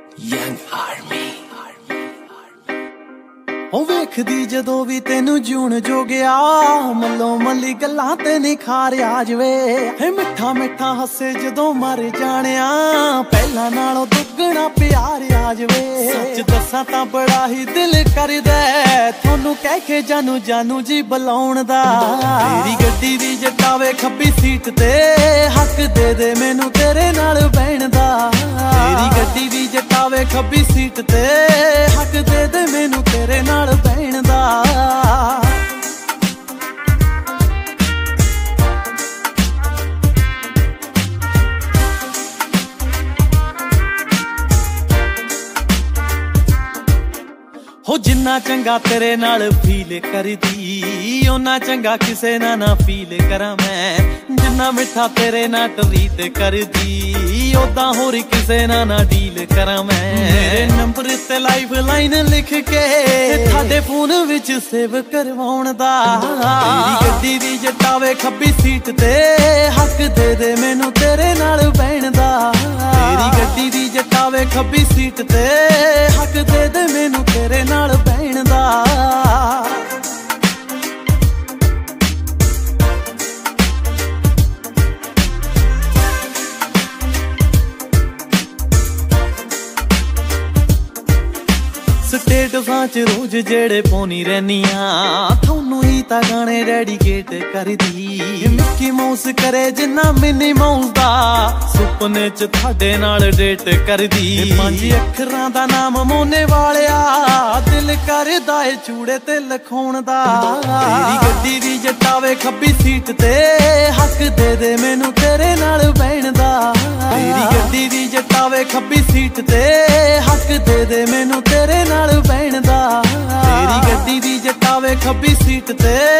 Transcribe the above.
Young Army। ਉਹ ਵੇਖਦੀ ਜਦੋਂ ਵੀ ਤੈਨੂੰ ਜੂਣ ਜੋ ਗਿਆ, ਮੱਲੋ ਮੱਲੀ ਗੱਲਾਂ ਤੇ ਨਿਖਾਰਿਆ ਜਵੇ। ਹੇ ਮਿੱਠਾ ਮਿੱਠਾ ਹੱਸੇ ਜਦੋਂ ਮਰ ਜਾਣਿਆ, ਪਹਿਲਾਂ ਨਾਲੋਂ ਦੁੱਗਣਾ ਪਿਆਰ ਆ ਜਵੇ। ਸੱਚ ਦੱਸਾਂ ਤਾਂ ਬੜਾ ਹੀ ਦਿਲ ਕਰਦਾ ਤੁਹਾਨੂੰ ਕਹਿ ਕੇ ਜਾਨੂ ਜਾਨੂ ਜੀ ਬੁਲਾਉਣ ਦਾ। ਤੇਰੀ ਗੱਡੀ ਦੀ ਜਟਾਵੇ ਖੱਬੀ ਸੀਟ ਤੇ, ਹੱਕ ਦੇ ਦੇ ਮੈਨੂੰ ਤੇਰੇ ਨਾਲ ਬਹਿਣ ਦਾ। ਤੇਰੀ ਗੱਡੀ ਦੀ ਜਟਾਵੇ ਖੱਬੀ ਸੀਟ ਤੇ, ਹੱਕ ਦੇ ਦੇ ਮੈਨੂੰ ਤੇਰੇ ਨਾਲ ਬਹਿਣ ਦਾ। ਹੋ ਜਿੰਨਾ ਚੰਗਾ ਤੇਰੇ ਨਾਲ ਫੀਲ ਕਰਦੀ, ਓਨਾ ਚੰਗਾ ਕਿਸੇ ਨਾਲ ਨਾ ਫੀਲ ਕਰਾਂ ਮੈਂ। ਜਿੰਨਾ ਮਿੱਠਾ ਤੇਰੇ ਨਾਲ ਟਰੀਟ ਕਰਦੀ, ਓਦਾਂ ਹੋਰ ਕਿਸੇ ਨਾਲ ਨਾ ਡੀਲ ਕਰਾਂ ਮੈਂ। ਮੇਰੇ ਨੰਬਰ ਤੇ ਲਾਈਫ ਲਾਈਨ ਲਿਖ ਕੇ ਤੁਹਾਡੇ ਫੋਨ ਵਿੱਚ ਸੇਵ ਕਰਵਾਉਣ ਦਾ। ਤੇਰੀ ਗੱਡੀ ਦੀ ਜਟਾਵੇ ਖੱਬੀ ਸੀਟ ਤੇ, ਹੱਕ ਦੇ ਦੇ ਮੈਨੂੰ ਤੇਰੇ ਨਾਲ ਬਹਿਣ ਦਾ। ਤੇਰੀ ਗੱਡੀ ਦੀ ਜਟਾਵੇ ਖੱਬੀ ਸੀਟ ਤੇ, ਹੱਕ ਦੇ ਦੇ ਮੈਨੂੰ ਤੇਰੇ ਨਾਲ ਬਹਿਣ ਦਾ। ਸਟੇਟਸਾਂ ਚ ਰੋਜ਼ ਜਿਹੜੇ ਪਾਉਣੀ ਰਹਿਨੀਆਂ, ਤੁਹਾਨੂੰ ਹੀ ਤਾਂ ਗਾਣੇ ਡੈਡੀਕੇਟ ਕਰਦੀ। ਮਿੱਕੀ ਮਾਊਸ ਕਰੇ ਜਿੰਨਾ ਮਿਨੀ ਮਾਊਸ ਦਾ, ਸੁਪਨੇ ਚ ਤੁਹਾਡੇ ਨਾਲ ਡੇਟ ਕਰਦੀ। 5 ਅੱਖਰਾਂ ਦਾ ਨਾਮ ਮੋਨੇ ਵਾਲਿਆ, ਦਿਲ ਕਰਦਾ ਏ ਚੂੜੇ ਤੇ ਲਿਖਾਉਣ ਦਾ। ਤੇਰੀ ਗੱਡੀ ਦੀ ਜਟਾਵੇ ਖੱਬੀ ਸੀਟ ਤੇ, ਹੱਕ ਦੇ ਦੇ ਮੈਨੂੰ ਤੇਰੇ ਨਾਲ ਬਹਿਣ ਦਾ। ਤੇਰੀ ਗੱਡੀ ਦੀ ਜਟਾਵੇ ਖੱਬੀ ਸੀਟ ਤੇ, ਹੱਕ ਦੇ ਦੇ ਮੈਨੂੰ ਤੇਰੇ ਨਾਲ ਬਹਿਣ ਦਾ। ਤੇਰੀ ਗੱਡੀ ਦੀ ਜਟਾਵੇ ਖੱਬੀ ਸੀਟ ਤੇ,